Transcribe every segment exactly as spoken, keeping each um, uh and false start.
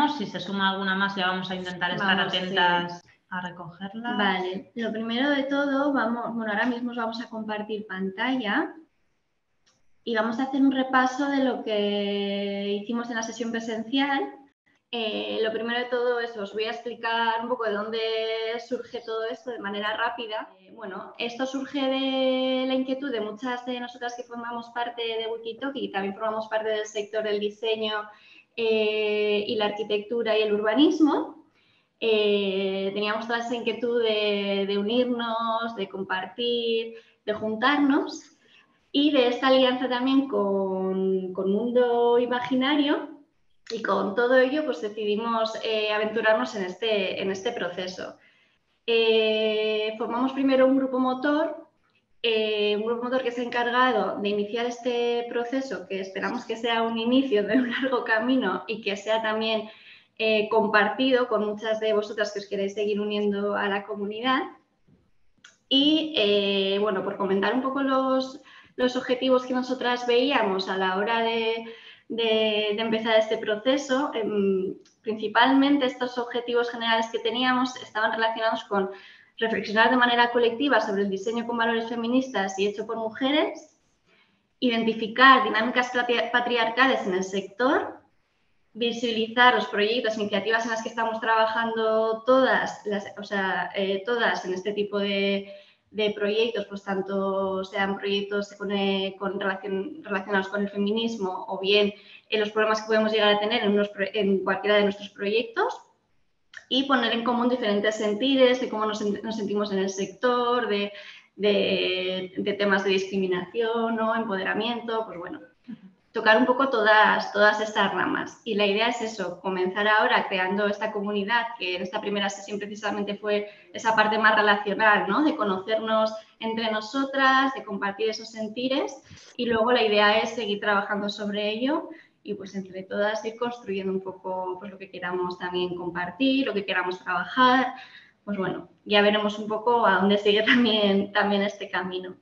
tenemos. Si se suma alguna más, ya vamos a intentar estar Vamos, atentas sí. a recogerla. Vale, lo primero de todo, vamos, bueno, ahora mismo os vamos a compartir pantalla y vamos a hacer un repaso de lo que hicimos en la sesión presencial. Eh, lo primero de todo es, os voy a explicar un poco de dónde surge todo esto de manera rápida. Eh, bueno, esto surge de la inquietud de muchas de nosotras que formamos parte de Wikitalki y también formamos parte del sector del diseño eh, y la arquitectura y el urbanismo. Eh, teníamos toda esa inquietud de, de unirnos, de compartir, de juntarnos y de esta alianza también con, con Mundo Imaginario. Y con todo ello, pues decidimos eh, aventurarnos en este, en este proceso. Eh, formamos primero un grupo motor, eh, un grupo motor que se ha encargado de iniciar este proceso, que esperamos que sea un inicio de un largo camino y que sea también eh, compartido con muchas de vosotras que os queréis seguir uniendo a la comunidad. Y, eh, bueno, por comentar un poco los, los objetivos que nosotras veíamos a la hora de... De, de empezar este proceso, eh, principalmente estos objetivos generales que teníamos estaban relacionados con reflexionar de manera colectiva sobre el diseño con valores feministas y hecho por mujeres, identificar dinámicas patriarcales en el sector, visibilizar los proyectos, iniciativas en las que estamos trabajando todas, las, o sea, eh, todas en este tipo de... de proyectos, pues tanto sean proyectos con, eh, con relación, relacionados con el feminismo o bien en los problemas que podemos llegar a tener en, unos, en cualquiera de nuestros proyectos y poner en común diferentes sentires de cómo nos, nos sentimos en el sector, de, de, de temas de discriminación o empoderamiento, pues bueno, tocar un poco todas, todas estas ramas. Y la idea es eso, comenzar ahora creando esta comunidad, que en esta primera sesión precisamente fue esa parte más relacional, ¿no? De conocernos entre nosotras, de compartir esos sentires, y luego la idea es seguir trabajando sobre ello y pues entre todas ir construyendo un poco pues, lo que queramos también compartir, lo que queramos trabajar. Pues bueno, ya veremos un poco a dónde sigue también, también este camino.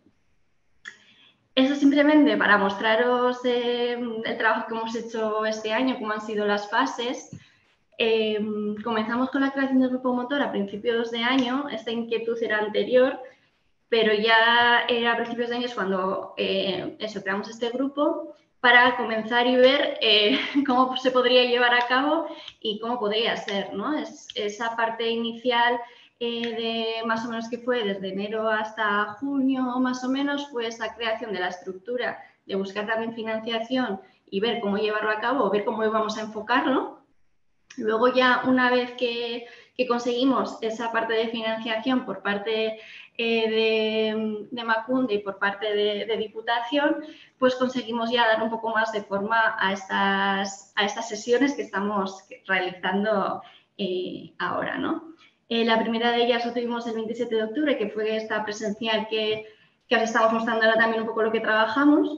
Eso simplemente para mostraros eh, el trabajo que hemos hecho este año, cómo han sido las fases. Eh, comenzamos con la creación del grupo motor a principios de año, esta inquietud era anterior, pero ya era a principios de año es cuando eh, eso, creamos este grupo para comenzar y ver eh, cómo se podría llevar a cabo y cómo podría ser, ¿no? Es, esa parte inicial eh, de más o menos que fue desde enero hasta junio más o menos fue esa creación de la estructura de buscar también financiación y ver cómo llevarlo a cabo, ver cómo íbamos a enfocarlo. Luego ya una vez que, que conseguimos esa parte de financiación por parte eh, de, de Emakunde y por parte de, de Diputación, pues conseguimos ya dar un poco más de forma a estas, a estas sesiones que estamos realizando eh, ahora, ¿no? Eh, la primera de ellas lo tuvimos el veintisiete de octubre, que fue esta presencial que, que os estamos mostrando ahora también un poco lo que trabajamos.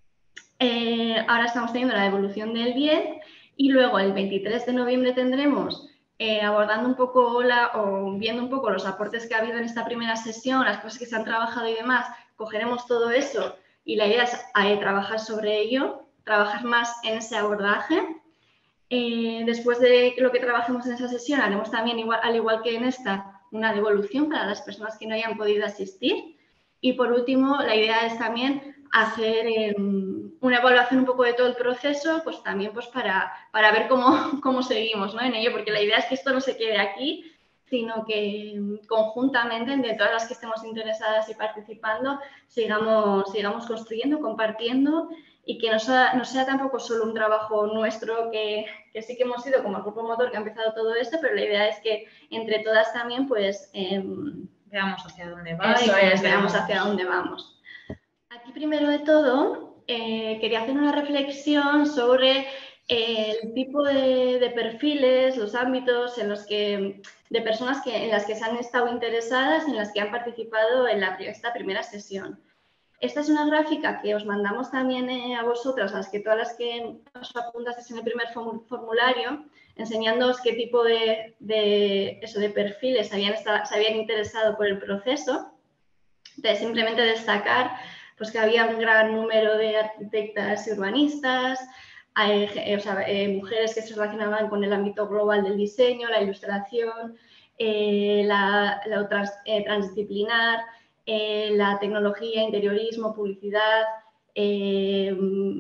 Eh, ahora estamos teniendo la devolución del diez y luego el veintitrés de noviembre tendremos eh, abordando un poco la, o viendo un poco los aportes que ha habido en esta primera sesión, las cosas que se han trabajado y demás, cogeremos todo eso y la idea es eh, trabajar sobre ello, trabajar más en ese abordaje. Eh, después de lo que trabajemos en esa sesión, haremos también, igual, al igual que en esta, una devolución para las personas que no hayan podido asistir. Y por último, la idea es también hacer eh, una evaluación un poco de todo el proceso, pues también pues para, para ver cómo, cómo seguimos, ¿no? En ello, porque la idea es que esto no se quede aquí, sino que conjuntamente, entre todas las que estemos interesadas y participando, sigamos, sigamos construyendo, compartiendo y que no sea, no sea tampoco solo un trabajo nuestro, que, que sí que hemos sido como el grupo motor que ha empezado todo esto, pero la idea es que entre todas también pues eh, veamos hacia dónde va. Eso es, veamos hacia dónde vamos. Aquí primero de todo eh, quería hacer una reflexión sobre eh, el tipo de, de perfiles, los ámbitos en los que, de personas que, en las que se han estado interesadas, en las que han participado en la, esta primera sesión. Esta es una gráfica que os mandamos también eh, a vosotras, a las que todas las que os apuntasteis en el primer formulario, enseñándoos qué tipo de, de, eso, de perfiles habían estado, se habían interesado por el proceso. Entonces, simplemente destacar pues, que había un gran número de arquitectas y urbanistas, hay, o sea, eh, mujeres que se relacionaban con el ámbito global del diseño, la ilustración, eh, la, la trans, eh, transdisciplinar, eh, la tecnología, interiorismo, publicidad, eh,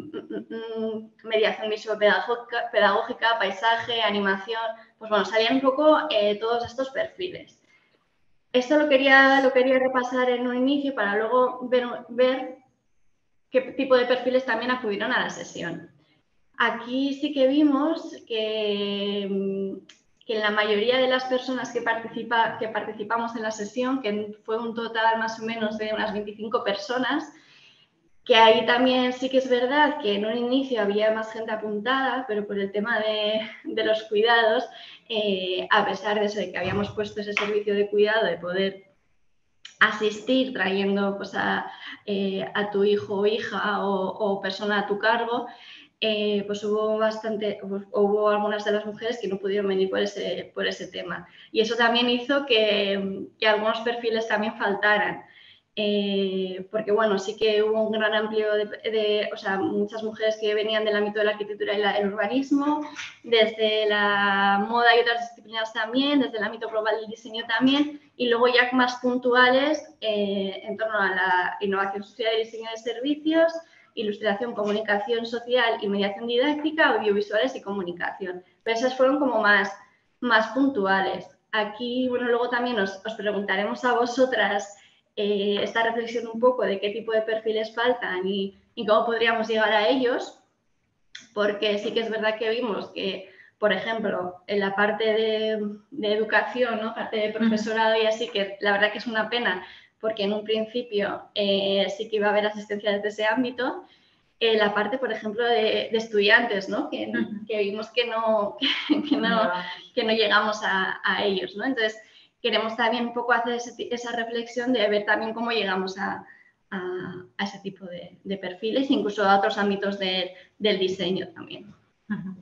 mediación visuopedagógica, pedagógica, paisaje, animación. Pues bueno, salían un poco eh, todos estos perfiles. Esto lo quería, lo quería repasar en un inicio para luego ver, ver qué tipo de perfiles también acudieron a la sesión. Aquí sí que vimos que, que la mayoría de las personas que, participa, que participamos en la sesión, que fue un total más o menos de unas veinticinco personas, que ahí también sí que es verdad que en un inicio había más gente apuntada, pero por el tema de, de los cuidados, eh, a pesar de eso, de que habíamos puesto ese servicio de cuidado, de poder asistir trayendo pues, a, eh, a tu hijo o hija o, o persona a tu cargo, eh, pues hubo bastante, hubo algunas de las mujeres que no pudieron venir por ese, por ese tema. Y eso también hizo que, que algunos perfiles también faltaran. Eh, porque bueno, sí que hubo un gran amplio de, de, o sea, muchas mujeres que venían del ámbito de la arquitectura y la, el urbanismo, desde la moda y otras disciplinas también, desde el ámbito global del diseño también, y luego ya más puntuales eh, en torno a la innovación social y diseño de servicios, ilustración, comunicación social y mediación didáctica, audiovisuales y comunicación. Pero esas fueron como más, más puntuales. Aquí, bueno, luego también os, os preguntaremos a vosotras eh, esta reflexión un poco de qué tipo de perfiles faltan y, y cómo podríamos llegar a ellos, porque sí que es verdad que vimos que, por ejemplo, en la parte de, de educación, ¿no? Parte de profesorado y así, que la verdad que es una pena, porque en un principio eh, sí que iba a haber asistencia desde ese ámbito. Eh, la parte, por ejemplo, de, de estudiantes, ¿no? Que, uh-huh. que vimos que no, que, que no, que no llegamos a, a ellos, ¿no? Entonces, queremos también un poco hacer ese, esa reflexión de ver también cómo llegamos a, a, a ese tipo de, de perfiles, incluso a otros ámbitos de, del diseño también. Uh-huh.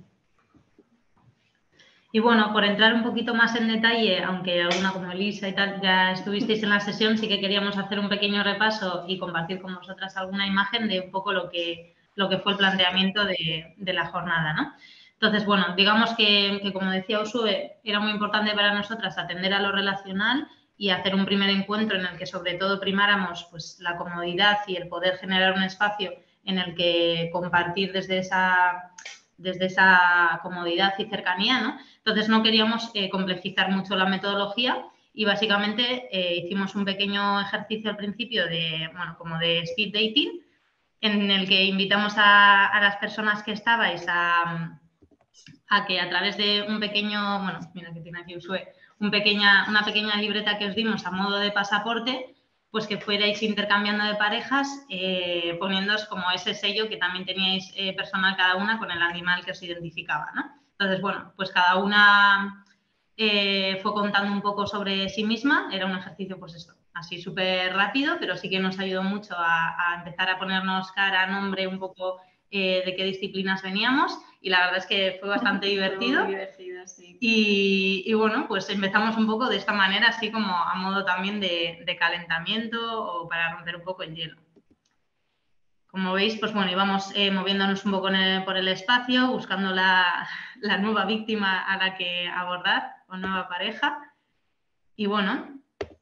Y bueno, por entrar un poquito más en detalle, aunque alguna como Elisa y tal ya estuvisteis en la sesión, sí que queríamos hacer un pequeño repaso y compartir con vosotras alguna imagen de un poco lo que, lo que fue el planteamiento de, de la jornada, ¿no? Entonces, bueno, digamos que, que, como decía Usue, era muy importante para nosotras atender a lo relacional y hacer un primer encuentro en el que sobre todo primáramos pues, la comodidad y el poder generar un espacio en el que compartir desde esa, desde esa comodidad y cercanía, ¿no? Entonces, no queríamos eh, complejizar mucho la metodología y básicamente eh, hicimos un pequeño ejercicio al principio de, bueno, como de speed dating, en el que invitamos a, a las personas que estabais a, a que a través de un pequeño, bueno, mira que tiene aquí Usue, un pequeña, una pequeña libreta que os dimos a modo de pasaporte, pues que fuerais intercambiando de parejas, eh, poniéndoos como ese sello que también teníais eh, personal cada una con el animal que os identificaba, ¿no? Entonces, bueno, pues cada una eh, fue contando un poco sobre sí misma, era un ejercicio, pues esto, así súper rápido, pero sí que nos ayudó mucho a, a empezar a ponernos cara, nombre, un poco eh, de qué disciplinas veníamos, y la verdad es que fue bastante divertido. Muy divertido, sí. Y, y bueno, pues empezamos un poco de esta manera, así como a modo también de, de calentamiento o para romper un poco el hielo. Como veis, pues bueno, íbamos eh, moviéndonos un poco en el, por el espacio, buscando la, la nueva víctima a la que abordar, o nueva pareja. Y bueno,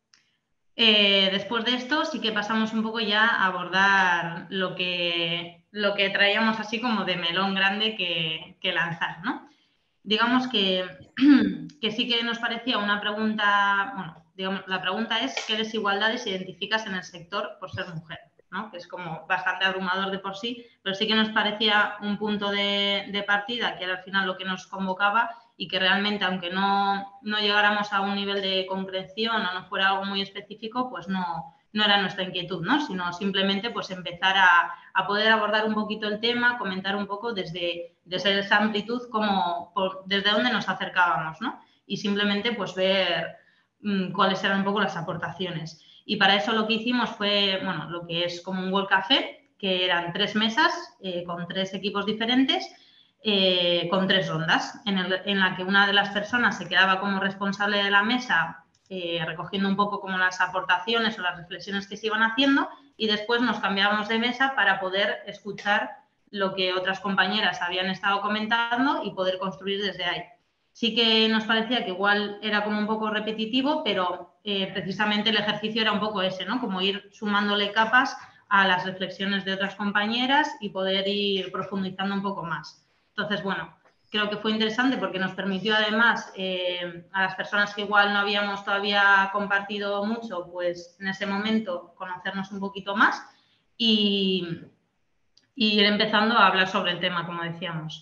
eh, después de esto sí que pasamos un poco ya a abordar lo que, lo que traíamos así como de melón grande que, que lanzar, ¿no? Digamos que, que sí que nos parecía una pregunta, bueno, digamos, la pregunta es ¿qué desigualdades identificas en el sector por ser mujer? ¿No? Que es como bastante abrumador de por sí, pero sí que nos parecía un punto de, de partida, que era al final lo que nos convocaba y que realmente, aunque no, no llegáramos a un nivel de concreción o no fuera algo muy específico, pues no, no era nuestra inquietud, ¿no? Sino simplemente pues empezar a, a poder abordar un poquito el tema, comentar un poco desde, desde esa amplitud, como por, desde dónde nos acercábamos, ¿no? Y simplemente pues ver mmm, cuáles eran un poco las aportaciones. Y para eso lo que hicimos fue, bueno, lo que es como un World Café, que eran tres mesas eh, con tres equipos diferentes, eh, con tres rondas, en, el, en la que una de las personas se quedaba como responsable de la mesa, eh, recogiendo un poco como las aportaciones o las reflexiones que se iban haciendo, y después nos cambiábamos de mesa para poder escuchar lo que otras compañeras habían estado comentando y poder construir desde ahí. Sí que nos parecía que igual era como un poco repetitivo, pero eh, precisamente el ejercicio era un poco ese, ¿no? Como ir sumándole capas a las reflexiones de otras compañeras y poder ir profundizando un poco más. Entonces, bueno, creo que fue interesante porque nos permitió además eh, a las personas que igual no habíamos todavía compartido mucho, pues en ese momento conocernos un poquito más y, y ir empezando a hablar sobre el tema, como decíamos.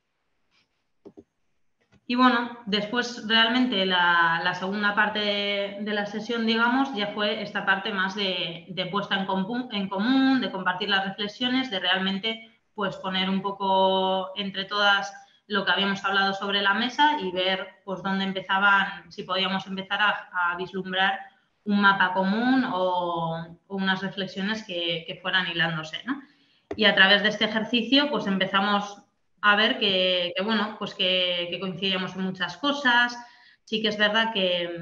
Y bueno, después realmente la, la segunda parte de, de la sesión, digamos, ya fue esta parte más de, de puesta en común, en común, de compartir las reflexiones, de realmente pues poner un poco entre todas lo que habíamos hablado sobre la mesa y ver pues dónde empezaban, si podíamos empezar a, a vislumbrar un mapa común o, o unas reflexiones que, que fueran hilándose, ¿no? Y a través de este ejercicio pues empezamos a ver que, que bueno, pues que, que coincidíamos en muchas cosas. Sí que es verdad que,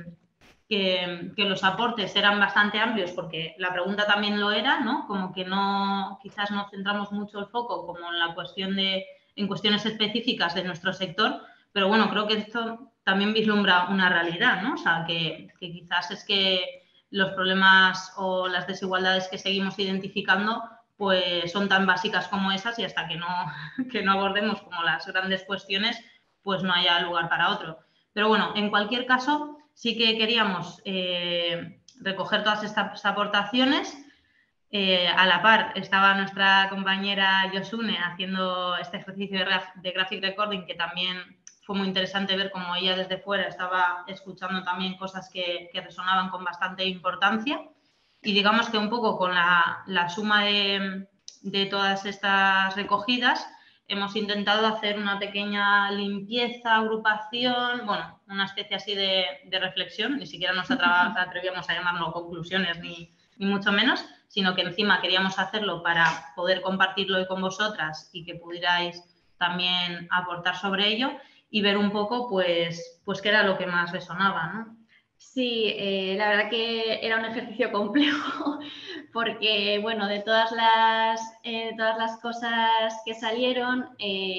que, que los aportes eran bastante amplios porque la pregunta también lo era, ¿no? Como que no, quizás no centramos mucho el foco como en la cuestión de, en cuestiones específicas de nuestro sector, pero bueno, creo que esto también vislumbra una realidad, ¿no? O sea, que, que quizás es que los problemas o las desigualdades que seguimos identificando pues son tan básicas como esas y hasta que no, que no abordemos como las grandes cuestiones, pues no haya lugar para otro. Pero bueno, en cualquier caso, sí que queríamos eh, recoger todas estas aportaciones. Eh, a la par estaba nuestra compañera Yosune haciendo este ejercicio de, graf de graphic recording, que también fue muy interesante ver cómo ella desde fuera estaba escuchando también cosas que, que resonaban con bastante importancia. Y digamos que un poco con la, la suma de, de todas estas recogidas hemos intentado hacer una pequeña limpieza, agrupación, bueno, una especie así de, de reflexión, ni siquiera nos atrevíamos a llamarlo conclusiones ni, ni mucho menos, sino que encima queríamos hacerlo para poder compartirlo hoy con vosotras y que pudierais también aportar sobre ello y ver un poco pues, pues qué era lo que más resonaba, ¿no? Sí, eh, la verdad que era un ejercicio complejo porque, bueno, de todas las, eh, todas las cosas que salieron,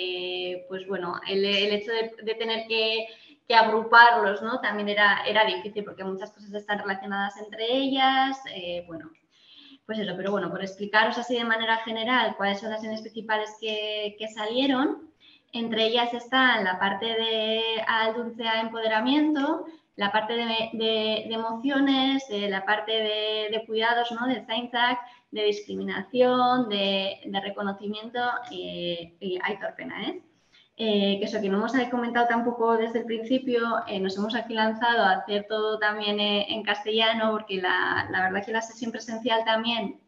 eh, pues bueno, el, el hecho de, de tener que, que agruparlos, ¿no? También era, era difícil porque muchas cosas están relacionadas entre ellas, eh, bueno, pues eso, pero bueno, por explicaros así de manera general cuáles son las líneas principales que, que salieron, entre ellas está la parte de al dulce a empoderamiento, la parte de, de, de emociones, de la parte de, de cuidados, ¿no? De Zainzak, de discriminación, de, de reconocimiento y, y Aitor Penaez. Eh, que eso que no hemos comentado tampoco desde el principio, eh, nos hemos aquí lanzado a hacer todo también eh, en castellano, porque la, la verdad que la sesión presencial también,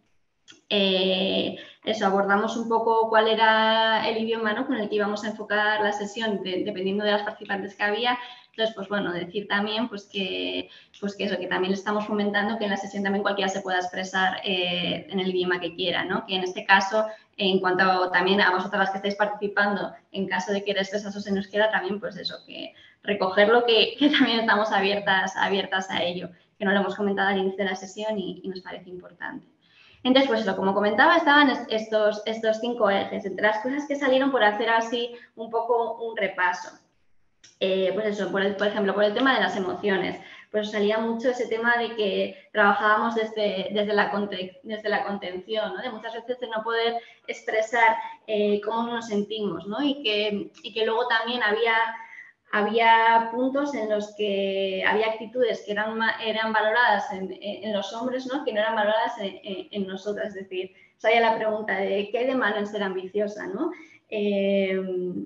eh, eso, abordamos un poco cuál era el idioma, ¿no? Con el que íbamos a enfocar la sesión, de, dependiendo de las participantes que había. Entonces, pues bueno, decir también pues que, pues que eso, que también estamos fomentando que en la sesión también cualquiera se pueda expresar eh, en el idioma que quiera, ¿no? Que en este caso, en cuanto a, también a vosotras las que estáis participando, en caso de que expresaros en euskera, también pues eso, que recogerlo, que, que también estamos abiertas, abiertas a ello, que no lo hemos comentado al inicio de la sesión y, y nos parece importante. Entonces, pues lo, como comentaba, estaban estos, estos cinco ejes, entre las cosas que salieron por hacer así un poco un repaso. Eh, pues eso, por, el, por ejemplo, por el tema de las emociones, pues salía mucho ese tema de que trabajábamos desde, desde, la, desde la contención, ¿no? De muchas veces de no poder expresar eh, cómo nos sentimos, ¿no? Y que, y que luego también había, había puntos en los que había actitudes que eran, eran valoradas en, en los hombres, ¿no? Que no eran valoradas en, en, en nosotras, es decir, salía la pregunta de ¿qué hay de malo en ser ambiciosa, ¿no? Eh,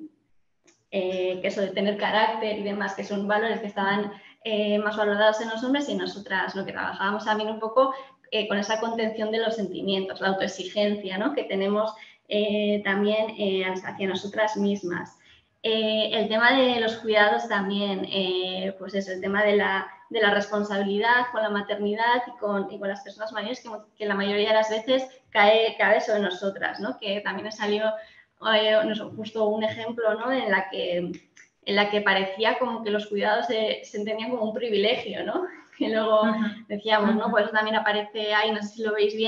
Eh, que eso de tener carácter y demás, que son valores que estaban eh, más valorados en los hombres y nosotras lo que trabajábamos también un poco eh, con esa contención de los sentimientos, la autoexigencia, ¿no? Que tenemos eh, también eh, hacia nosotras mismas. Eh, el tema de los cuidados también, eh, pues eso, el tema de la, de la responsabilidad con la maternidad y con, y con las personas mayores que, que la mayoría de las veces cae, cae sobre nosotras, ¿no? Que también salió justo un ejemplo, ¿no? en, la que, en la que parecía como que los cuidados se, se entendían como un privilegio, ¿no? Que luego decíamos, ¿no? Pues eso también aparece ahí, no sé si lo veis bien,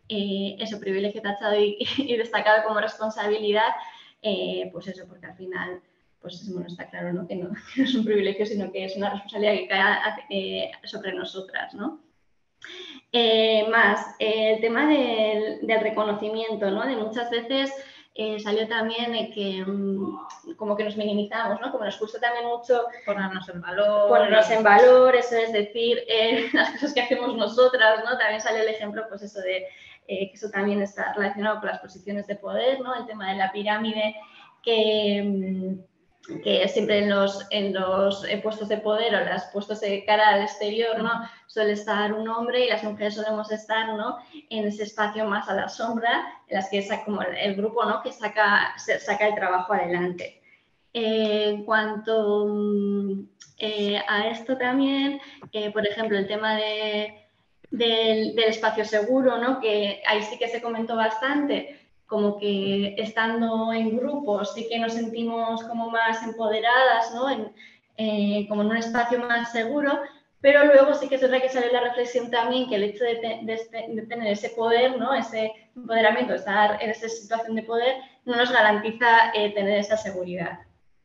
eh, eso, privilegio tachado y, y destacado como responsabilidad, eh, pues eso, porque al final, pues bueno, está claro, ¿no? Que, no, que no es un privilegio, sino que es una responsabilidad que cae eh, sobre nosotras, ¿no? Eh, más, eh, el tema del, del reconocimiento, ¿no? De muchas veces eh, salió también eh, que um, como que nos minimizamos, ¿no? Como nos gusta también mucho ponernos en valor. Ponernos en valor, eso es decir, eh, las cosas que hacemos nosotras, ¿no? También sale el ejemplo, pues eso de eh, que eso también está relacionado con las posiciones de poder, ¿no? El tema de la pirámide, que, que siempre en los, en los puestos de poder o los puestos de cara al exterior, ¿no? Suele estar un hombre y las mujeres solemos estar, ¿no? En ese espacio más a la sombra, en las que es como el, el grupo, ¿no? Que saca, saca el trabajo adelante. Eh, en cuanto eh, a esto también, eh, por ejemplo, el tema de, del, del espacio seguro, ¿no? Que ahí sí que se comentó bastante, como que estando en grupos sí que nos sentimos como más empoderadas, ¿no? En, eh, como en un espacio más seguro, pero luego sí que es verdad que sale la reflexión también que el hecho de, te, de, de tener ese poder, ¿no? Ese empoderamiento, estar en esa situación de poder, no nos garantiza eh, tener esa seguridad.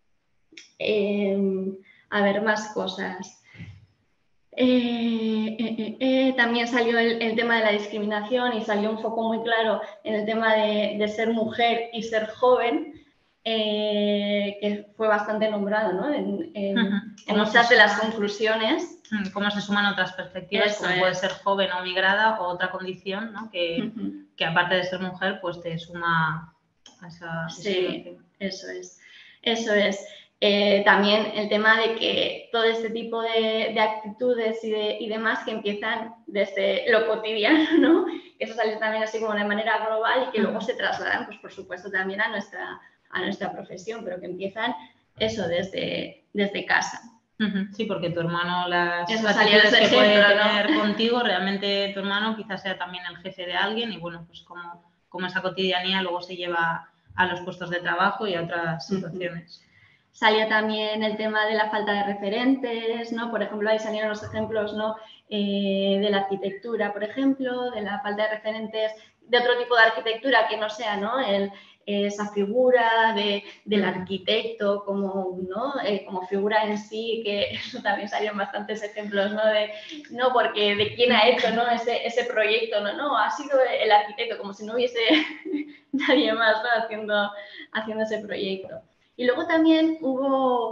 Eh, a ver, más cosas. Eh, eh, eh, eh, también salió el, el tema de la discriminación y salió un foco muy claro en el tema de, de ser mujer y ser joven, eh, que fue bastante nombrado, ¿no? En, en, uh-huh. en muchas de las conclusiones. Cómo se suman otras perspectivas, Eso como es. puede ser joven o migrada o otra condición, ¿no? Que, uh-huh. que aparte de ser mujer, pues te suma a esa Sí, eso es. Eso es. Eh, también el tema de que todo este tipo de, de actitudes y, de, y demás que empiezan desde lo cotidiano, ¿no? Eso sale también así como de manera global y que luego se trasladan, pues por supuesto, también a nuestra, a nuestra profesión, pero que empiezan eso desde, desde casa. Sí, porque tu hermano, las eso actitudes que ejemplo, puede tener ¿no? contigo, realmente tu hermano quizás sea también el jefe de alguien y bueno, pues como, como esa cotidianía luego se lleva a los puestos de trabajo y a otras situaciones. Uh-huh. Salió también el tema de la falta de referentes, ¿no? Por ejemplo, ahí salieron los ejemplos, ¿no? Eh, de la arquitectura, por ejemplo, de la falta de referentes de otro tipo de arquitectura que no sea, ¿no? El, esa figura de, del arquitecto como, ¿no? Eh, como figura en sí, que eso también salieron bastantes ejemplos, ¿no? De, no, porque de quién ha hecho, ¿no? Ese, ese proyecto, no, no, ha sido el arquitecto, como si no hubiese nadie más, ¿no? Haciendo, haciendo ese proyecto. Y luego también hubo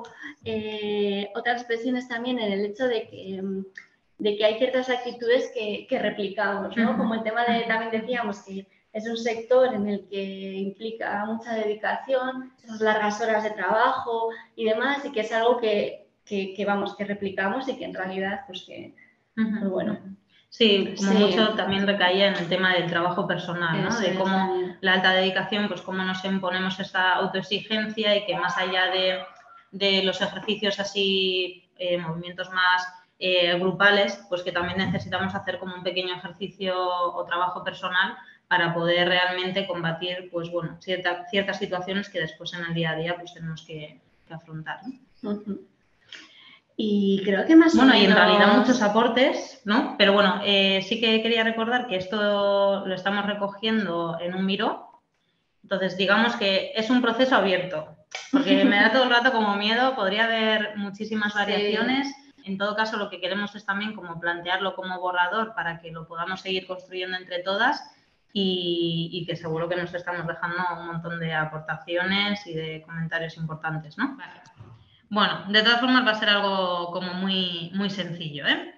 eh, otras expresiones también en el hecho de que, de que hay ciertas actitudes que, que replicamos, ¿no? Como el tema de, también decíamos que es un sector en el que implica mucha dedicación, esas largas horas de trabajo y demás, y que es algo que, que, que vamos, que replicamos y que en realidad, pues que, pues bueno. Sí, como sí. mucho también recaía en el tema del trabajo personal, ¿no? Eso de cómo también. La alta dedicación, pues cómo nos imponemos esa autoexigencia y que más allá de, de los ejercicios así, eh, movimientos más eh, grupales, pues que también necesitamos hacer como un pequeño ejercicio o trabajo personal para poder realmente combatir, pues bueno, cierta, ciertas situaciones que después en el día a día pues tenemos que, que afrontar, ¿no? Uh-huh. Y creo que más bueno, o menos... y en realidad muchos aportes, ¿no? Pero bueno, eh, sí que quería recordar que esto lo estamos recogiendo en un Miro. Entonces, digamos que es un proceso abierto, porque me da todo el rato como miedo, podría haber muchísimas variaciones. Sí. En todo caso, lo que queremos es también como plantearlo como borrador para que lo podamos seguir construyendo entre todas y, y que seguro que nos estamos dejando un montón de aportaciones y de comentarios importantes, ¿no? Vale. Bueno, de todas formas va a ser algo como muy, muy sencillo, ¿eh?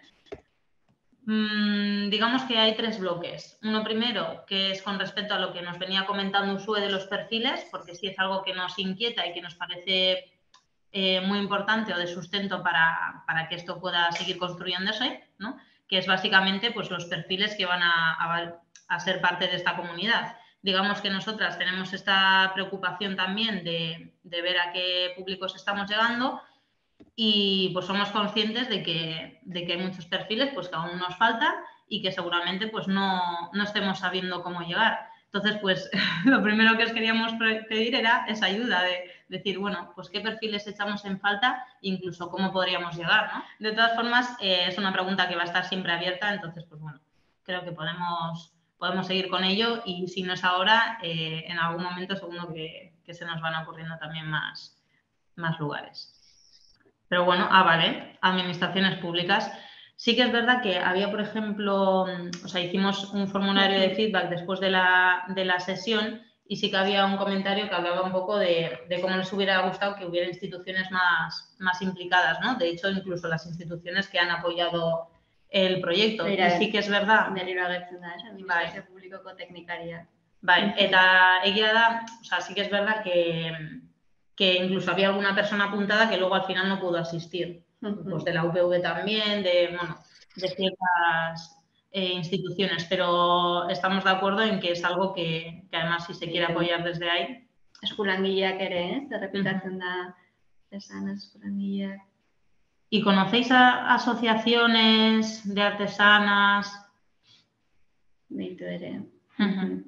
Mm, digamos que hay tres bloques. Uno primero, que es con respecto a lo que nos venía comentando Usue de los perfiles, porque sí es algo que nos inquieta y que nos parece eh, muy importante o de sustento para, para que esto pueda seguir construyéndose, ¿no? Que es básicamente pues, los perfiles que van a, a, a ser parte de esta comunidad. Digamos que nosotras tenemos esta preocupación también de, de ver a qué públicos estamos llegando y pues somos conscientes de que, de que hay muchos perfiles pues, que aún nos faltan y que seguramente pues, no, no estemos sabiendo cómo llegar. Entonces, pues lo primero que os queríamos pedir era esa ayuda de decir, bueno, pues qué perfiles echamos en falta e incluso cómo podríamos llegar, ¿no? De todas formas, eh, es una pregunta que va a estar siempre abierta, entonces, pues bueno, creo que podemos, podemos seguir con ello y si no es ahora, eh, en algún momento seguro que, que se nos van ocurriendo también más, más lugares. Pero bueno, ah, vale, administraciones públicas. Sí que es verdad que había, por ejemplo, o sea, hicimos un formulario de feedback después de la, de la sesión y sí que había un comentario que hablaba un poco de, de cómo les hubiera gustado que hubiera instituciones más, más implicadas, ¿no? De hecho, incluso las instituciones que han apoyado el proyecto. Beira, y sí que es verdad. Berriro agertzen da, administrazio Bai. publikoko teknikaria. Bai, eta egia da, o sea, sí que es verdad que, que incluso había alguna persona apuntada que luego al final no pudo asistir. Uh-huh. Pues de la U P V también, de, bueno, de ciertas eh, instituciones, pero estamos de acuerdo en que es algo que, que además si se quiere apoyar desde ahí. Eskulangileak ere, ez? Errepikatzen da esan eskulangileak. ¿Y conocéis a asociaciones de artesanas? Beitu ere. Uh-huh.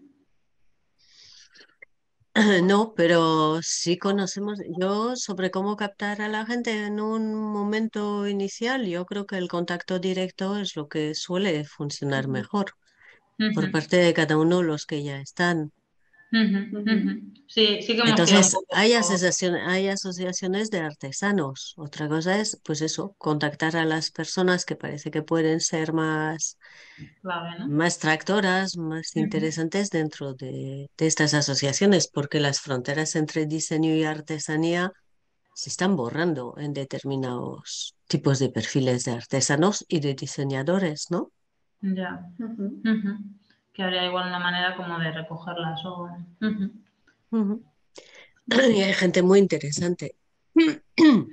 No, pero sí conocemos, yo sobre cómo captar a la gente en un momento inicial, yo creo que el contacto directo es lo que suele funcionar Uh-huh. mejor Uh-huh. por parte de cada uno de los que ya están. Uh-huh. Uh-huh. Sí, sí que hemos Entonces, un poco... hay asociaciones, hay asociaciones de artesanos. Otra cosa es, pues eso, contactar a las personas que parece que pueden ser más, clave, ¿no? más tractoras, más Uh-huh. interesantes dentro de, de estas asociaciones, porque las fronteras entre diseño y artesanía se están borrando en determinados tipos de perfiles de artesanos y de diseñadores, ¿no? Ya. Uh-huh. Uh-huh. Que habría igual una manera como de recogerlas o... Uh-huh. Uh-huh. Y hay gente muy interesante. Uh-huh.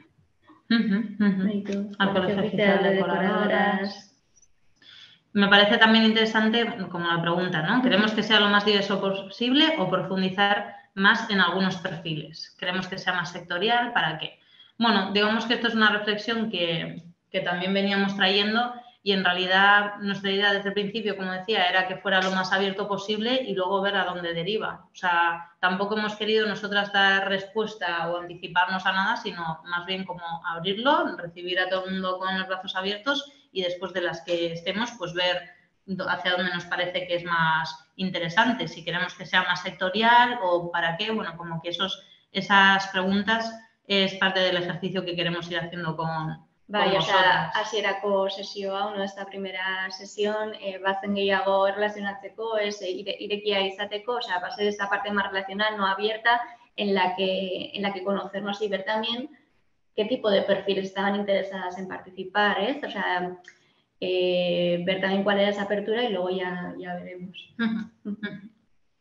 Uh-huh. Al Colegio Oficial de Decoradoras. Me parece también interesante como la pregunta, ¿no? ¿Queremos que sea lo más diverso posible o profundizar más en algunos perfiles? ¿Queremos que sea más sectorial? ¿Para qué? Bueno, digamos que esto es una reflexión que, que también veníamos trayendo y en realidad nuestra idea desde el principio, como decía, era que fuera lo más abierto posible y luego ver a dónde deriva. O sea, tampoco hemos querido nosotras dar respuesta o anticiparnos a nada, sino más bien como abrirlo, recibir a todo el mundo con los brazos abiertos y después de las que estemos, pues ver hacia dónde nos parece que es más interesante, si queremos que sea más sectorial o para qué. Bueno, como que esos, esas preguntas es parte del ejercicio que queremos ir haciendo con, Bai, con osea, hasierako sesioa, uno, esta primera sesión, eh, bazen gehiago erlazionatzeko, es ire, irekia izateko, o sea, va a ser esta parte más relacional, no abierta, en la que, en la que conocernos y ver también qué tipo de perfiles estaban interesadas en participar, ¿eh? O sea, eh, ver también cuál era esa apertura y luego ya, ya veremos. Uh-huh. Uh-huh.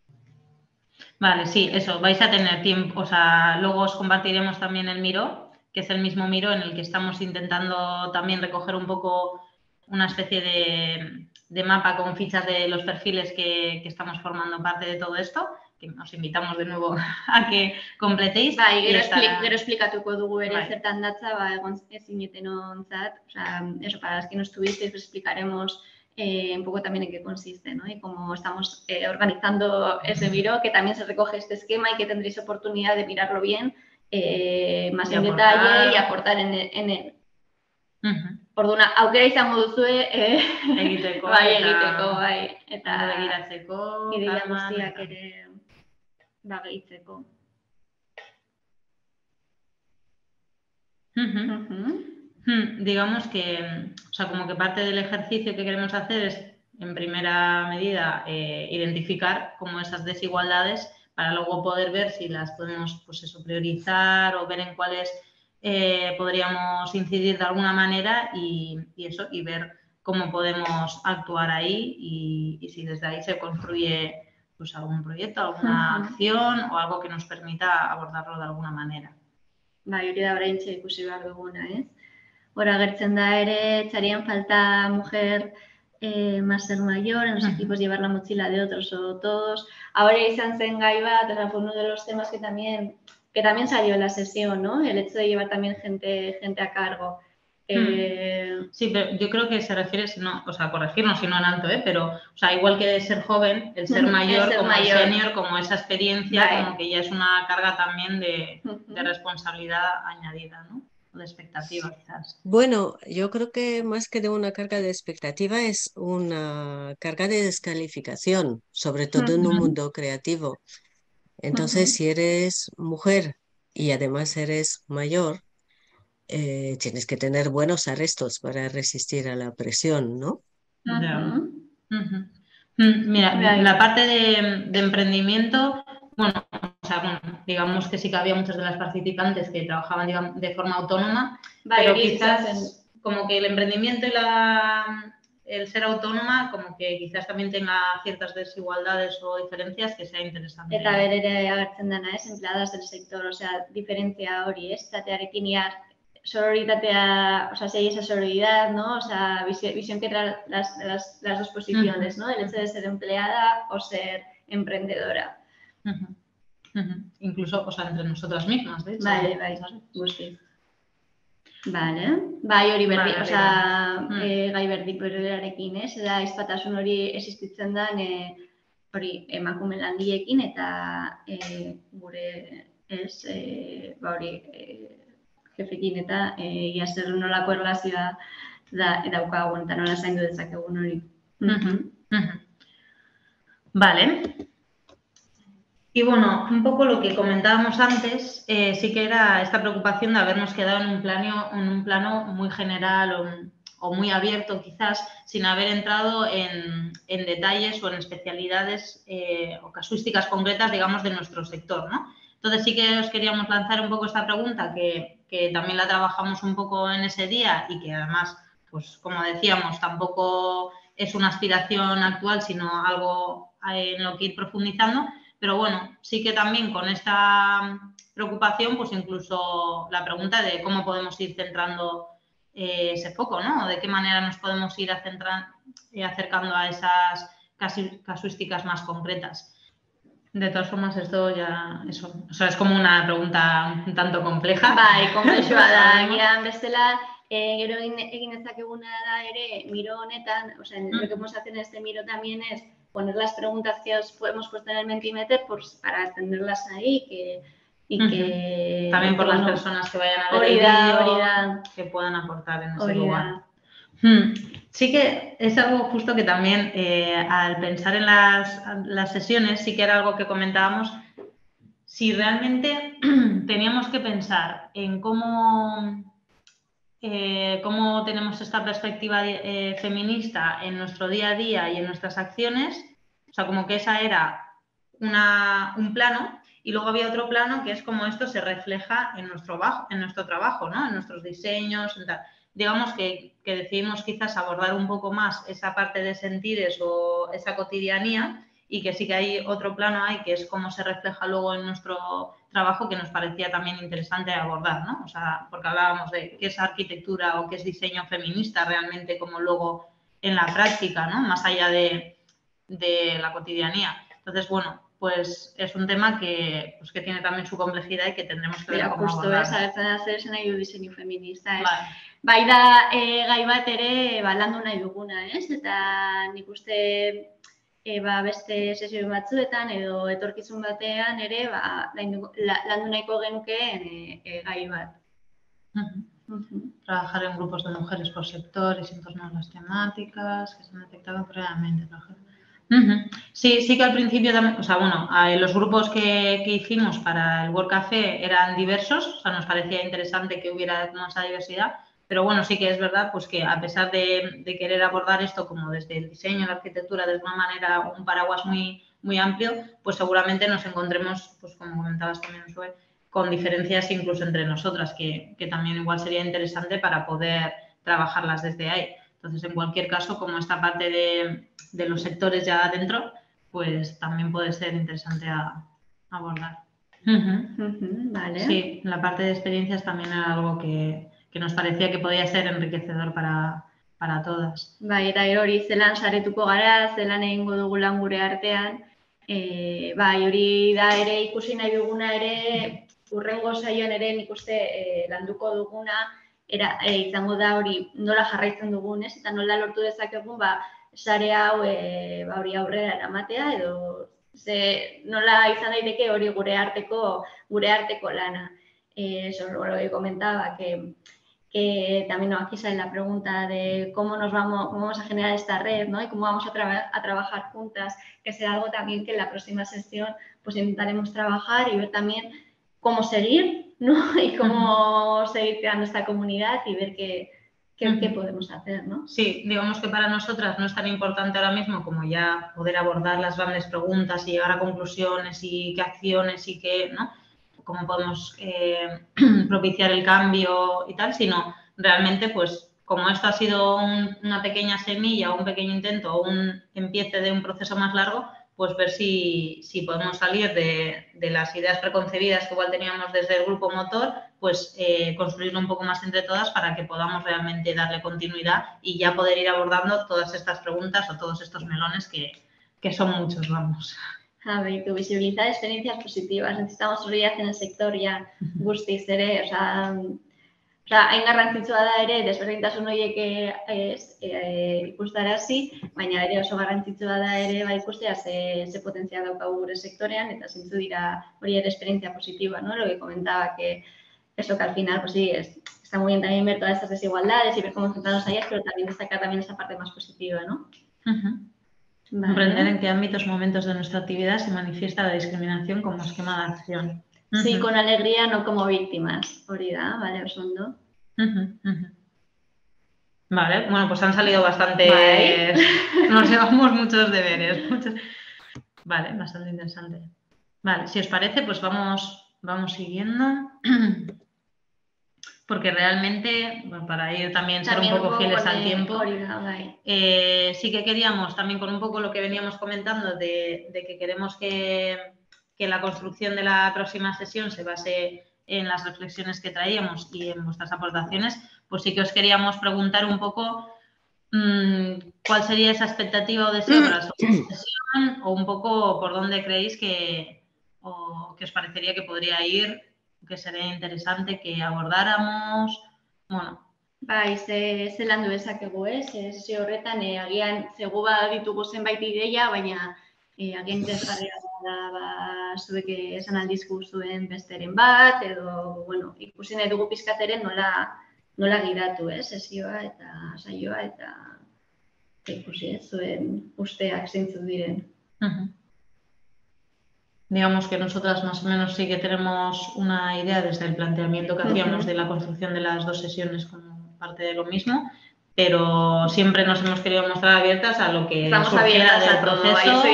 Vale, sí, eso, vais a tener tiempo, o sea, luego os compartiremos también el Miro, que es el mismo Miro en el que estamos intentando también recoger un poco una especie de, de mapa con fichas de los perfiles que, que estamos formando parte de todo esto, que os invitamos de nuevo a que completéis. Bai, gero, estará... explik, gero explikatuko dugu ere bai. Zertan datza, ba, egon ezineten ontzat, o sea, eso, para las que no estuvisteis, explicaremos eh, un poco también en qué consiste, ¿no? Y cómo estamos eh, organizando ese Miro, que también se recoge este esquema y que tendréis oportunidad de mirarlo bien, eh, más y en aportar... detalle y aportar en, en él. Uh-huh. Orduan, aukera izango duzue, eh, egiteko, bai, eta, egiteko, bai, eta begiratzeko, ideia guztiak ere ba, gehitzeko. Uh-huh. Uh-huh. Hmm, digamos que, o sea, como que parte del ejercicio que queremos hacer es, en primera medida, eh, identificar como esas desigualdades para luego poder ver si las podemos, pues eso, priorizar o ver en cuáles eh, podríamos incidir de alguna manera y, y eso, y ver cómo podemos actuar ahí y, y si desde ahí se construye pues algún proyecto, alguna uh-huh. acción o algo que nos permita abordarlo de alguna manera. Bai, hori da oraintxe ikusi behar duguna, ez? Hora agertzen da ere, echarían falta mujer eh, más ser mayor, en los uh-huh. equipos llevar la mochila de otros o todos. Ahora izan zen gai bat, o sea, fue uno de los temas que también, que también salió en la sesión, ¿no? El hecho de llevar también gente, gente a cargo. Eh... Sí, pero yo creo que se refiere, no, o sea, corregirnos si no en alto, ¿eh? Pero, o sea, igual que de ser joven, el ser mayor, el ser como mayor. El senior, como esa experiencia, right. Como que ya es una carga también de, de responsabilidad añadida, ¿no? o de expectativa, quizás. Bueno, yo creo que más que de una carga de expectativa es una carga de descalificación, sobre todo en un Ujú, mundo creativo. Entonces, ujú. si eres mujer y además eres mayor, eh, tienes que tener buenos arrestos para resistir a la presión, ¿no? Ya. Ujú. Ujú. Mm, Mira, Bai. la parte de, de emprendimiento, bueno, o sea, bueno, digamos que sí que había muchas de las participantes que trabajaban, digamos, de forma autónoma, Bai, pero hori eskatzen. quizás como que el emprendimiento y la, el ser autónoma, como que quizás también tenga ciertas desigualdades o diferencias que sea interesante. Eta berere agertzen dana, ez, empleadas del sector, osea, diferentzia hori, ez, esatearekin ia sororitatea, o sea, si hay esa sororidad, ¿no? O sea, visión, visión que traen las, las, las dos posiciones, ¿no? El hecho de ser empleada o ser emprendedora. Ujú, ujú. Incluso, o sea, entre nosotras mismas, de hecho. Bai, bai, guzti. Vale. Bai, hori berdi, Vale, osea, mm. e, gai berdi berdearekin, ez, da izpatasun hori existitzen da, e, hori emakume langileekin eta e, gure, ez, e, ba hori, e, jefekin eta e, ia zer nolako erlazioa da daukagun eta nola zaindu dezakegun hori. Ujú, ujú. Vale. Y bueno, un poco lo que comentábamos antes, eh, sí que era esta preocupación de habernos quedado en un plano, en un plano muy general o, o muy abierto quizás, sin haber entrado en, en detalles o en especialidades eh, o casuísticas concretas, digamos, de nuestro sector, ¿no? Entonces sí que os queríamos lanzar un poco esta pregunta, que, que también la trabajamos un poco en ese día y que además, pues como decíamos, tampoco es una aspiración actual, sino algo en lo que ir profundizando. Pero bueno, sí que también con esta preocupación, pues incluso la pregunta de cómo podemos ir centrando eh, ese foco, ¿no? O de qué manera nos podemos ir a centrar, eh, acercando a esas casuísticas más concretas. De todas formas, esto ya, eso, o sea, es como una pregunta un tanto compleja. Bai, konplexua da, agian bestela, eh, gero egin, egin ezakeguna da ere, miro honetan, o sea, mm. lo que hemos hacer en este miro también es poner las preguntas que os hemos puesto en el Mentimeter pues, para tenerlas ahí que, y uh-huh. que... También por que, las bueno, personas que vayan a ver orida, el vídeo, orida, que puedan aportar en ese orida. lugar. Hmm. Sí que es algo justo que también eh, al pensar en las, las sesiones sí que era algo que comentábamos, si realmente teníamos que pensar en cómo, eh, cómo tenemos esta perspectiva eh, feminista en nuestro día a día y en nuestras acciones, o sea, como que esa era una, un plano y luego había otro plano que es como esto se refleja en nuestro, bajo, en nuestro trabajo, ¿no? En nuestros diseños, en tal. Digamos que, que decidimos quizás abordar un poco más esa parte de sentires o esa cotidianía y que sí que hay otro plano ahí que es cómo se refleja luego en nuestro trabajo que nos parecía también interesante abordar, ¿no? O sea, porque hablábamos de qué es arquitectura o qué es diseño feminista realmente como luego en la práctica, ¿no? Más allá de, de la cotidianía. Entonces, bueno, pues es un tema que, pues, que tiene también su complejidad y que tendremos que ver Bera, cómo justo, abordar. Ez, agertzen zer esan nahi du diseinu feminista, ez? Vale. Bai da, e, gai bat ere, ba, landu nahi duguna, ez? Eta nik uste, e, ba, beste sesio batzuetan edo etorkizun batean ere, ba, landu, landu nahiko genukeen e, e, gai bat. Uh-huh. Uh-huh. Trabajar en grupos de mujeres por sectores en torno a las temáticas que se han detectado previamente. Uh-huh. Sí, sí que al principio también, o sea, bueno, los grupos que, que hicimos para el World Café eran diversos, o sea, nos parecía interesante que hubiera como esa diversidad, pero bueno, sí que es verdad pues que a pesar de, de querer abordar esto como desde el diseño, la arquitectura, de una manera, un paraguas muy, muy amplio, pues seguramente nos encontremos, pues como comentabas también, Zoe, con diferencias incluso entre nosotras, que, que también igual sería interesante para poder trabajarlas desde ahí. Entonces, en cualquier caso, como esta parte de, de los sectores ya adentro, pues también puede ser interesante a, a abordar. Uh-huh. Uh-huh, vale. Sí, la parte de experiencias también era algo que, que nos parecía que podía ser enriquecedor para, para todas. Bai, eta hori zelan saretuko gara, zelan egingo dugu lan gure artean, e, bai, hori da ere ikusi nahi duguna ere, urrengo saioan ere nik uste e, landuko duguna, era, e, izango da hori nola jarraitzen dugun, ez? Eta nola lortu dezakegun, ba, sare hau e, ba, hori aurrera eramatea edo ze, nola izan daiteke hori gure arteko, gure arteko lana. eh, sobre lo que comentaba, que, que también ¿no? aquí sale la pregunta de cómo nos vamos, cómo vamos a generar esta red, ¿no? Y cómo vamos a, tra a trabajar juntas, que será algo también que en la próxima sesión pues intentaremos trabajar y ver también cómo seguir, ¿no? Y cómo uh-huh. seguir creando esta comunidad y ver qué, qué, uh-huh. qué podemos hacer, ¿no? Sí, digamos que para nosotras no es tan importante ahora mismo como ya poder abordar las grandes preguntas y llegar a conclusiones y qué acciones y qué, ¿no? Cómo podemos eh, propiciar el cambio y tal, sino realmente, pues, como esto ha sido un, una pequeña semilla o un pequeño intento o un empiece de un proceso más largo, pues ver si, si podemos salir de, de las ideas preconcebidas que igual teníamos desde el grupo motor, pues eh, construirlo un poco más entre todas para que podamos realmente darle continuidad y ya poder ir abordando todas estas preguntas o todos estos melones que, que son muchos, vamos. A ver, que visibilizar experiencias positivas. Necesitamos horiak en el sector ya guztiz ere, o sea, o sea, hain garrantzitsua da ere desberdintasun horiek ez e, ikustarazi, baina ere oso garrantzitsua da ere ba ikustea ze, ze potencia daukagu gure sektorean eta zintzu dira hori ere experiencia positiva, ¿no? Lo que comentaba que eso que al final, pues sí, es, está muy bien también ver todas estas desigualdades y ver cómo enfrentarnos a ellas, pero también destacar también esa parte más positiva, ¿no? Uh-huh. Vale. Comprender en qué ámbitos, momentos de nuestra actividad se manifiesta la discriminación como esquema de acción. Sí, uh-huh. con alegría, no como víctimas. Hori da, vale, oso ondo. Uh-huh, uh-huh. Vale, bueno, pues han salido bastantes... Nos llevamos muchos deberes. Muchos... Vale, bastante interesante. Vale, si os parece, pues vamos, vamos siguiendo. Porque realmente, bueno, para ir también, también ser un poco fieles al tiempo, eh, sí que queríamos, también con un poco lo que veníamos comentando, de, de que queremos que, que la construcción de la próxima sesión se base en las reflexiones que traíamos y en vuestras aportaciones, pues sí que os queríamos preguntar un poco mmm, cuál sería esa expectativa o deseo para la sesión o un poco por dónde creéis que, o que os parecería que podría ir, que sería interesante que abordáramos, bueno. Bai, ze, ze landu dezakegu, ez? Sesio horretan, e, agian zegu baditugu zenbait ideia, baina e, agian interesgarria da, ba, zuek esan aldizku zuen besteren bat, edo, bueno, ikusi nahi dugu pizkateren nola, nola gidatu, ez? Sesioa eta saioa eta ikusi, ez? Zuen usteak zeintzuk diren. Uh-huh. Digamos que nosotras más o menos sí que tenemos una idea desde el planteamiento que hacíamos uh-huh. de la construcción de las dos sesiones como parte de lo mismo, pero siempre nos hemos querido mostrar abiertas a lo que Estamos surgiera del proceso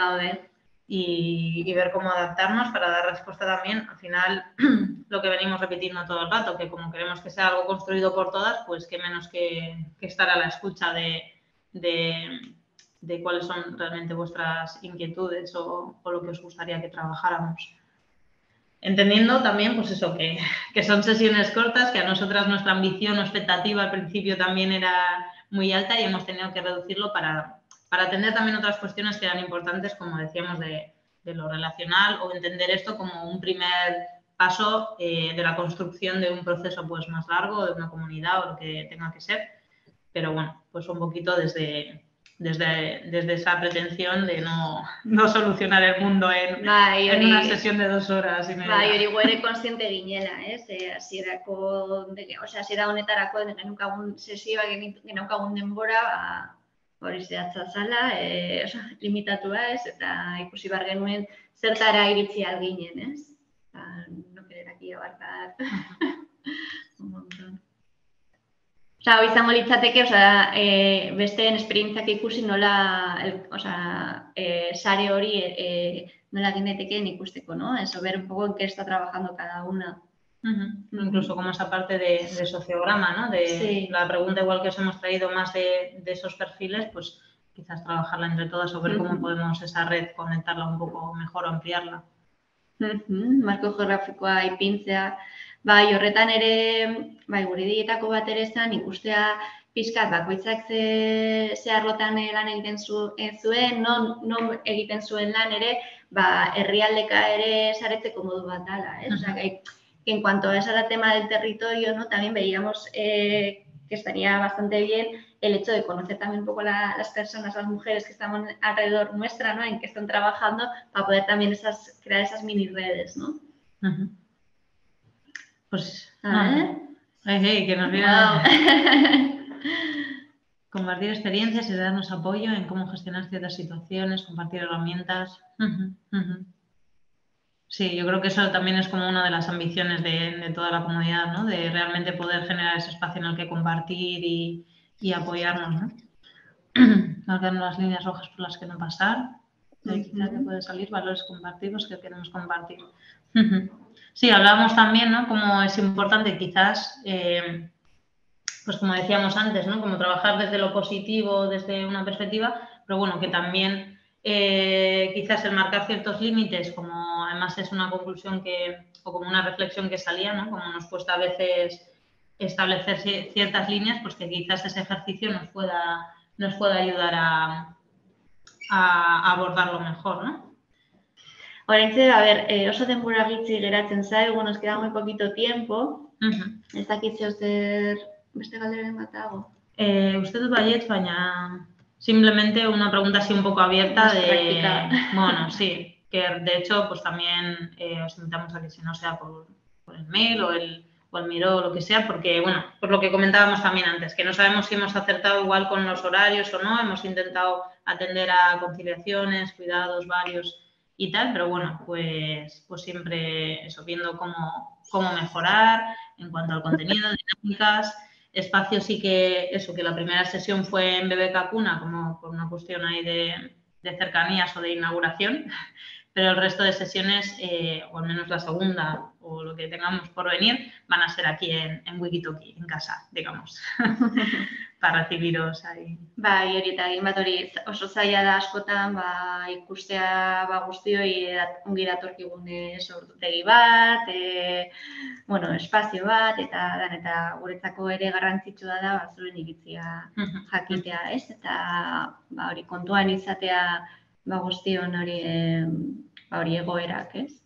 y, y ver cómo adaptarnos para dar respuesta también. Al final, lo que venimos repitiendo todo el rato, que como queremos que sea algo construido por todas, pues qué menos que, que estar a la escucha de... de de cuáles son realmente vuestras inquietudes o, o lo que os gustaría que trabajáramos. Entendiendo también, pues eso, que, que son sesiones cortas, que a nosotras nuestra ambición o expectativa al principio también era muy alta y hemos tenido que reducirlo para, para atender también otras cuestiones que eran importantes, como decíamos, de, de lo relacional o entender esto como un primer paso eh, de la construcción de un proceso pues más largo, de una comunidad o lo que tenga que ser. Pero bueno, pues un poquito desde... Desde, desde esa pretensión de no, no solucionar el mundo en, bai, en una sesión de dos horas y media. Bai, hori guere konstiente ginela, ez? Eh, hasierako, o sea, hasiera honetarako geneukagun sesioa, geneukagun denbora, ba, hori zehatza zala, eh, o sea, limitatua, ez? Eta ikusi bar genuen zertara iritsi alginen, ez? Ba, no querer aquí abarcar un montón. Osa, izango litzateke, osa, e, besteen esperientziak ikusi nola, el, osa, e, sare hori e, nola ginetekeen ikusteko, ¿no? Eso, ver un poco en qué está trabajando cada una. Uh-huh. Uh-huh. Incluso como esa parte de, de sociograma, ¿no? De sí. La pregunta igual que os hemos traído más de, de esos perfiles, pues quizás trabajarla entre todas o ver uh-huh. cómo podemos esa red conectarla un poco mejor o ampliarla. Uh-huh. Marko geografikoa ipintzea. Bai, horretan ere, bai, gure dietako bat ere zen, ikustea pixkat bakoitzak ze, ze arlotan lan egiten zu, zuen, non, non egiten zuen lan ere, ba, herrialdeka ere saretzeko modu bat dala, ¿eh? O sea, que, que en cuanto a ese tema del territorio, ¿no? También veíamos eh, que estaría bastante bien el hecho de conocer también un poco la, las personas, las mujeres que están alrededor nuestra, ¿no? En que están trabajando, para poder también esas, crear esas mini redes, ¿no? Uh-huh. Pues, A no, ver. Hey, hey, que nos viene Wow. compartir experiencias y darnos apoyo en cómo gestionar ciertas situaciones, compartir herramientas. Ujú, ujú. Sí, yo creo que eso también es como una de las ambiciones de, de toda la comunidad, ¿no? De realmente poder generar ese espacio en el que compartir y, y apoyarnos, ¿no? Marcarnos las líneas rojas por las que no pasar. De ahí quizá que puede salir valores compartidos que queremos compartir. Sí, hablábamos también, ¿no? Como es importante quizás, eh, pues como decíamos antes, ¿no? Como trabajar desde lo positivo, desde una perspectiva, pero bueno, que también eh, quizás el marcar ciertos límites, como además es una conclusión que, o como una reflexión que salía, ¿no? Como nos cuesta a veces establecer ciertas líneas, pues que quizás ese ejercicio nos pueda, nos pueda ayudar a, a abordarlo mejor, ¿no? Oraintxe, a ver, eh, oso denbora gitxi geratzen zaigu, nos queda muy poquito tiempo. Uh-huh. Ez dakit zeo zer beste galderen bat dago. Eh, usted dut baietz, baina simplemente una pregunta así un poco abierta Más de... práctica. Bueno, sí, que de hecho pues también eh, os invitamos a que si no sea por, por el mail o el, o el Miro o lo que sea, porque bueno, por lo que comentábamos también antes, que no sabemos si hemos acertado igual con los horarios o no, hemos intentado atender a conciliaciones, cuidados varios y tal, pero bueno, pues, pues siempre eso, viendo cómo, cómo mejorar en cuanto al contenido, dinámicas. Espacio sí que, eso, que la primera sesión fue en B B K Cuna, como por una cuestión ahí de, de cercanías o de inauguración, pero el resto de sesiones, eh, o al menos la segunda o lo que tengamos por venir, van a ser aquí en, en Wikitoki, en casa, digamos, para recibiros ahí. Bai, hori eta egin bat hori oso zaila da askotan, ba, ikustea ba, guztioi dat, ongi datorkigun ordutegi bat, e, bueno, espazio bat, eta dan, eta guretzako ere garrantzitsua da, ba, zuen iritzia jakitea, ez? Eta ba, hori kontuan izatea ba, guztion hori, e, ba, hori egoerak, ez?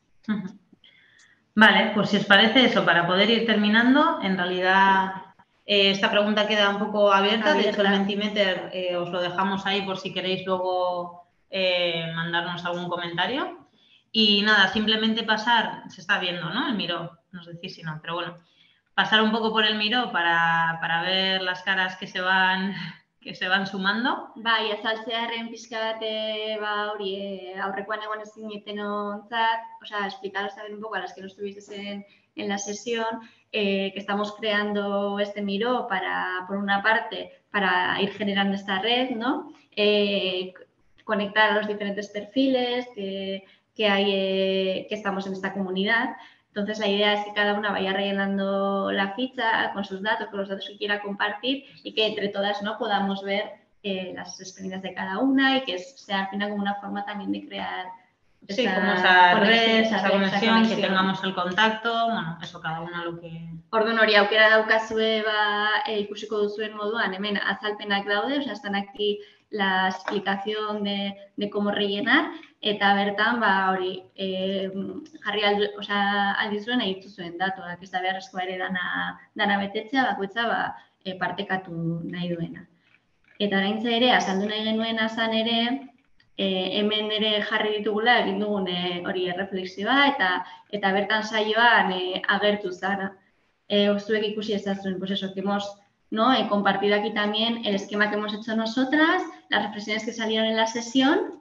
Vale, pues si os parece eso, para poder ir terminando, en realidad eh, esta pregunta queda un poco abierta, abierta. De hecho el Mentimeter eh, os lo dejamos ahí por si queréis luego eh, mandarnos algún comentario. Y nada, simplemente pasar, se está viendo, ¿no? El Miro, no sé decir si no, pero bueno, pasar un poco por el Miro para, para ver las caras que se van... que se van sumando. Bai, azaltzearen pixka bat, ba, hori, e, aurrekoan egon ezin eten ontzat, o sea, explicaros también un poco a las que no estuvisteis en, en la sesión, eh, que estamos creando este Miro para, por una parte, para ir generando esta red, ¿no? Eh, conectar a los diferentes perfiles que, que hay, eh, que estamos en esta comunidad. Entonces, la idea es que cada una vaya rellenando la ficha con sus datos, con los datos que quiera compartir y que entre todas, ¿no?, podamos ver eh, las experiencias de cada una y que sea al final como una forma también de crear sí, esa como esa red, esa, esa, red, conexión, esa conexión, que tengamos el contacto, bueno, eso cada una lo que... Orduan hori aukera daukazue ba, e, ikusiko duzuen moduan, hemen azalpenak daude, o sea, están aquí la explicación de, de cómo rellenar, eta bertan, ba, hori, e, jarri aldu, o sea, aldizuen nahi dituzuen datuak, ez da beharrezkoa ere dana, dana betetzea, bakoitza, ba, e, partekatu nahi duena. Eta oraintze ere, azaldu nahi genuen azan ere, e, hemen ere jarri ditugula, egin dugun e, hori erreflexioa, eta, eta bertan saioan e, agertu zara. Eh, ustedes ikusi ezazuen, pues eso, que hemos, ¿no?, eh, compartido aquí también el esquema que hemos hecho nosotras, las reflexiones que salieron en la sesión,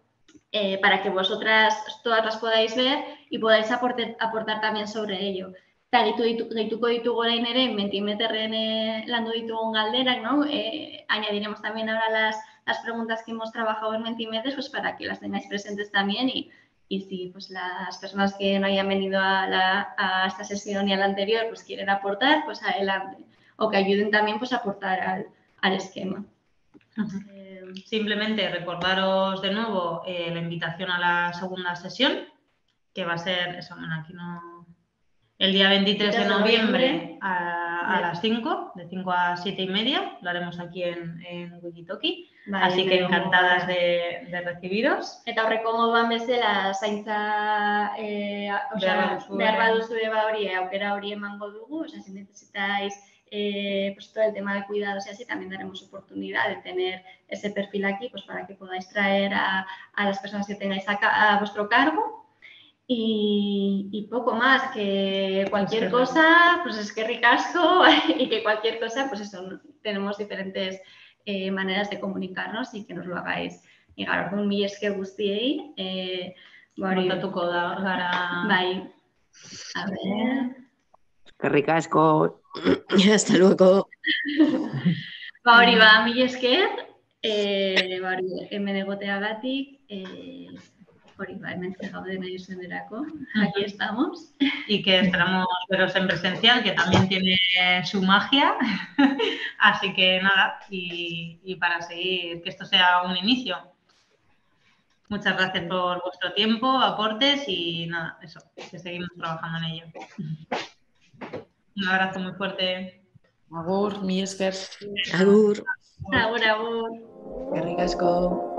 eh, para que vosotras todas las podáis ver y podáis aporte, aportar también sobre ello. Eta gehitu gehituko ditugu orain ere, Mentimeterren eh, landu ditugun galderak, ¿no? Eh, añadiremos también ahora las, las preguntas que hemos trabajado en Mentimeter, pues para que las tengáis presentes también y Y si pues, las personas que no hayan venido a, la, a esta sesión y a la anterior pues, quieren aportar, pues adelante. O que ayuden también pues, a aportar al, al esquema. Uh-huh. eh, Simplemente recordaros de nuevo eh, la invitación a la segunda sesión, que va a ser, eso, bueno, aquí no... el día veintitrés de noviembre a, a las cinco, de cinco a siete y media, lo haremos aquí en, en Wikitoki. Vale, así que encantadas de, de recibiros. Eta horreko moduan bezala, zaintza eh, behar baduzue ba hori, aukera hori emango dugu, o sea, si necesitáis eh, pues todo el tema de cuidados y así, también daremos oportunidad de tener ese perfil aquí, pues para que podáis traer a, a las personas que tengáis a, a vuestro cargo. Y, y poco más, que cualquier cosa, pues es que ricasco y que cualquier cosa, pues eso, tenemos diferentes eh, maneras de comunicarnos y que nos lo hagáis llegar. Orduan, mi esker guztiei. Eh, Bari, Montatuko da gara. bai. A ver. Eskerrik asko. Hasta luego. Ba hori ba, mi esker, eh, ba hori, hemen egoteagatik, eh, hori ba, hemen gaude nahi zuenerako, aquí estamos. Y que esperamos veros en presencial, que también tiene su magia. Así que nada, y, y para seguir, que esto sea un inicio. Muchas gracias por vuestro tiempo, aportes y nada, eso, que seguimos trabajando en ello. Un abrazo muy fuerte. Agur, mi esker. Agur. Agur, agur. Eskerrik asko.